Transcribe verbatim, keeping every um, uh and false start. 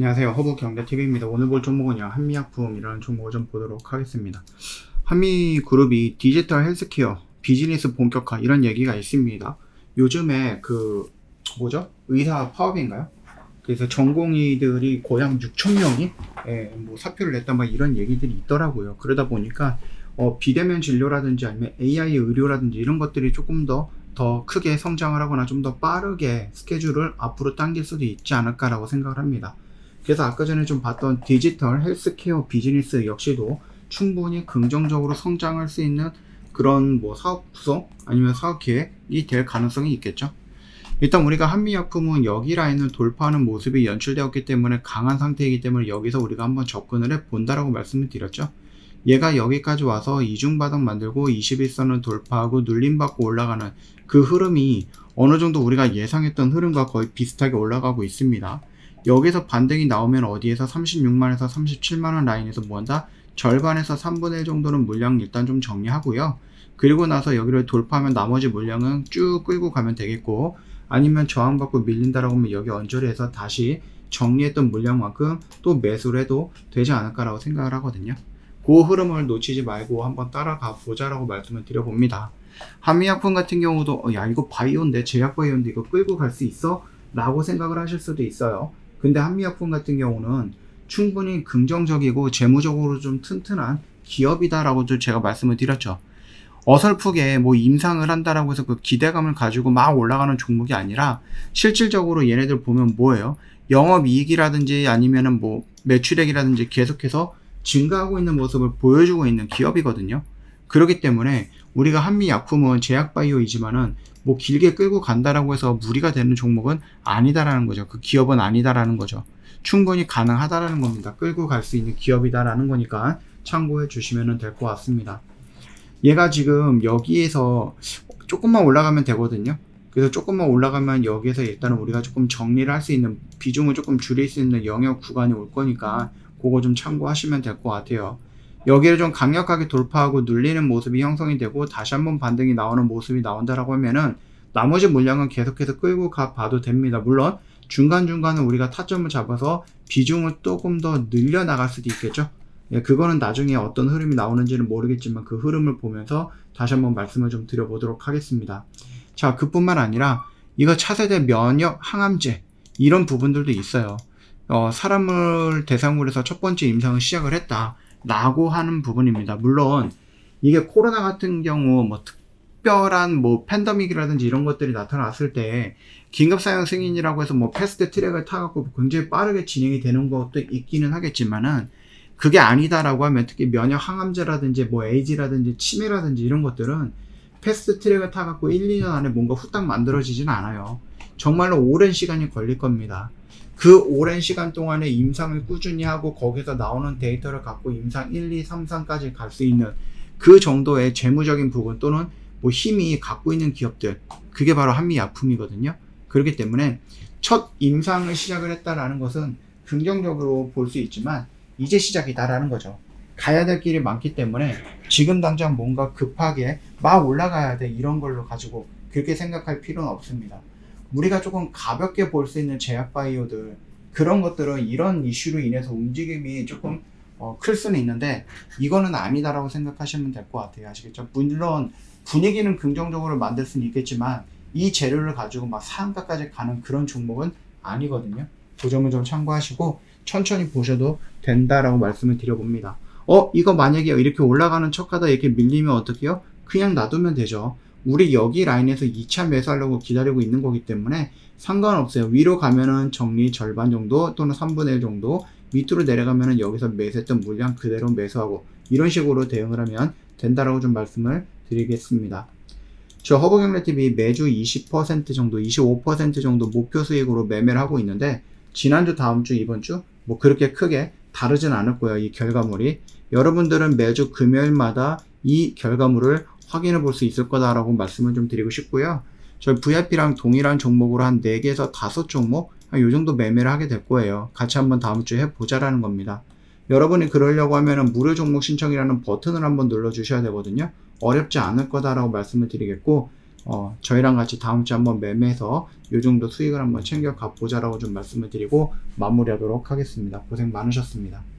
안녕하세요. 허브경제티비입니다. 오늘 볼 종목은요, 한미약품이라는 종목을 좀 보도록 하겠습니다. 한미그룹이 디지털 헬스케어, 비즈니스 본격화 이런 얘기가 있습니다. 요즘에 그 뭐죠? 의사 파업인가요? 그래서 전공의들이 고작 육천 명이 예, 뭐 사표를 냈다 막 이런 얘기들이 있더라고요. 그러다 보니까 어, 비대면 진료라든지 아니면 에이아이 의료라든지 이런 것들이 조금 더 더 크게 성장을 하거나 좀 더 빠르게 스케줄을 앞으로 당길 수도 있지 않을까라고 생각을 합니다. 그래서 아까 전에 좀 봤던 디지털 헬스케어 비즈니스 역시도 충분히 긍정적으로 성장할 수 있는 그런 뭐 사업 구성 아니면 사업 계획이 될 가능성이 있겠죠. 일단 우리가 한미약품은 여기 라인을 돌파하는 모습이 연출되었기 때문에 강한 상태이기 때문에 여기서 우리가 한번 접근을 해 본다라고 말씀을 드렸죠. 얘가 여기까지 와서 이중바닥 만들고 이십일 선을 돌파하고 눌림받고 올라가는 그 흐름이 어느 정도 우리가 예상했던 흐름과 거의 비슷하게 올라가고 있습니다. 여기서 반등이 나오면 어디에서 삼십육만에서 삼십칠만원 라인에서 뭐한다? 절반에서 삼분의 일 정도는 물량 일단 좀 정리하고요. 그리고 나서 여기를 돌파하면 나머지 물량은 쭉 끌고 가면 되겠고, 아니면 저항받고 밀린다라고 하면 여기 언저리 해서 다시 정리했던 물량만큼 또 매수를 해도 되지 않을까라고 생각을 하거든요. 그 흐름을 놓치지 말고 한번 따라가 보자라고 말씀을 드려봅니다. 한미약품 같은 경우도 어, 야 이거 바이오인데 제약바이오인데 이거 끌고 갈 수 있어? 라고 생각을 하실 수도 있어요. 근데 한미약품 같은 경우는 충분히 긍정적이고 재무적으로 좀 튼튼한 기업이다라고 제가 말씀을 드렸죠. 어설프게 뭐 임상을 한다라고 해서 그 기대감을 가지고 막 올라가는 종목이 아니라 실질적으로 얘네들 보면 뭐예요? 영업이익이라든지 아니면은 뭐 매출액이라든지 계속해서 증가하고 있는 모습을 보여주고 있는 기업이거든요. 그렇기 때문에 우리가 한미약품은 제약바이오이지만은 뭐 길게 끌고 간다라고 해서 무리가 되는 종목은 아니다라는 거죠. 그 기업은 아니다라는 거죠. 충분히 가능하다라는 겁니다. 끌고 갈 수 있는 기업이다라는 거니까 참고해 주시면 될 것 같습니다. 얘가 지금 여기에서 조금만 올라가면 되거든요. 그래서 조금만 올라가면 여기에서 일단은 우리가 조금 정리를 할 수 있는 비중을 조금 줄일 수 있는 영역 구간이 올 거니까 그거 좀 참고하시면 될 것 같아요. 여기를 좀 강력하게 돌파하고 눌리는 모습이 형성이 되고 다시 한번 반등이 나오는 모습이 나온다라고 하면은 나머지 물량은 계속해서 끌고 가 봐도 됩니다. 물론 중간중간은 우리가 타점을 잡아서 비중을 조금 더 늘려 나갈 수도 있겠죠. 예, 그거는 나중에 어떤 흐름이 나오는지는 모르겠지만 그 흐름을 보면서 다시 한번 말씀을 좀 드려보도록 하겠습니다. 자, 그뿐만 아니라 이거 차세대 면역 항암제 이런 부분들도 있어요. 어, 사람을 대상으로 해서 첫 번째 임상을 시작을 했다 라고 하는 부분입니다. 물론 이게 코로나 같은 경우 뭐 특별한 뭐 팬데믹이라든지 이런 것들이 나타났을 때 긴급사용 승인이라고 해서 뭐 패스트 트랙을 타갖고 굉장히 빠르게 진행이 되는 것도 있기는 하겠지만은 그게 아니다라고 하면 특히 면역 항암제라든지 뭐 에이즈라든지 치매라든지 이런 것들은 패스트 트랙을 타갖고 일, 이 년 안에 뭔가 후딱 만들어지진 않아요. 정말로 오랜 시간이 걸릴 겁니다. 그 오랜 시간 동안에 임상을 꾸준히 하고 거기서 나오는 데이터를 갖고 임상 일, 이, 삼, 사까지 갈 수 있는 그 정도의 재무적인 부분 또는 뭐 힘이 갖고 있는 기업들, 그게 바로 한미약품이거든요. 그렇기 때문에 첫 임상을 시작을 했다라는 것은 긍정적으로 볼 수 있지만 이제 시작이다라는 거죠. 가야 될 길이 많기 때문에 지금 당장 뭔가 급하게 막 올라가야 돼 이런 걸로 가지고 그렇게 생각할 필요는 없습니다. 우리가 조금 가볍게 볼 수 있는 제약바이오들 그런 것들은 이런 이슈로 인해서 움직임이 조금 어, 클 수는 있는데 이거는 아니다라고 생각하시면 될 것 같아요. 아시겠죠? 물론 분위기는 긍정적으로 만들 수는 있겠지만 이 재료를 가지고 막 상한가까지 가는 그런 종목은 아니거든요. 그 점을 좀 참고하시고 천천히 보셔도 된다라고 말씀을 드려봅니다. 어 이거 만약에 이렇게 올라가는 척하다 이렇게 밀리면 어떡해요? 그냥 놔두면 되죠. 우리 여기 라인에서 이 차 매수하려고 기다리고 있는 거기 때문에 상관없어요. 위로 가면은 정리 절반 정도 또는 삼분의 일 정도, 밑으로 내려가면은 여기서 매수했던 물량 그대로 매수하고 이런 식으로 대응을 하면 된다라고 좀 말씀을 드리겠습니다. 저 허브경제티비 매주 이십 퍼센트 정도, 이십오 퍼센트 정도 목표 수익으로 매매를 하고 있는데 지난주, 다음주, 이번주 뭐 그렇게 크게 다르진 않을 거예요. 이 결과물이. 여러분들은 매주 금요일마다 이 결과물을 확인해 볼 수 있을 거다라고 말씀을 좀 드리고 싶고요. 저희 브이아이피랑 동일한 종목으로 한 네 개에서 다섯 종목 한 요 정도 매매를 하게 될 거예요. 같이 한번 다음 주에 해보자라는 겁니다. 여러분이 그러려고 하면은 무료 종목 신청이라는 버튼을 한번 눌러 주셔야 되거든요. 어렵지 않을 거다라고 말씀을 드리겠고 어, 저희랑 같이 다음 주에 한번 매매해서 요 정도 수익을 한번 챙겨 가보자라고 좀 말씀을 드리고 마무리하도록 하겠습니다. 고생 많으셨습니다.